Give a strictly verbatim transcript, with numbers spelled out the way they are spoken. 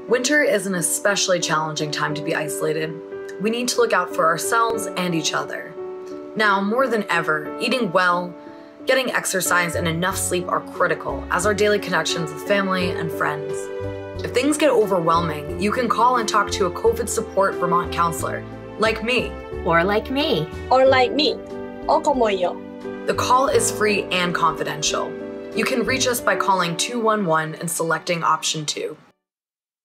Winter is an especially challenging time to be isolated. We need to look out for ourselves and each other. Now, more than ever, eating well, getting exercise, and enough sleep are critical as our daily connections with family and friends. If things get overwhelming, you can call and talk to a COVID support Vermont counselor, like me. Or like me. Or like me. O como yo. The call is free and confidential. You can reach us by calling two one one and selecting option two.